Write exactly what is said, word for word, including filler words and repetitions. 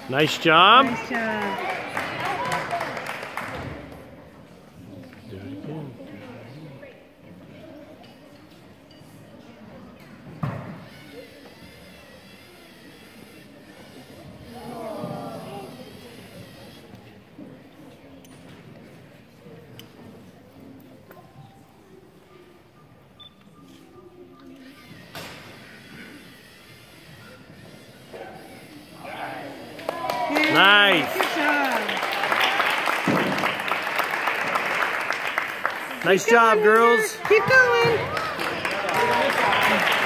Nice job. Nice job. Do it again. Nice. Good job. Nice job, girls. Keep going.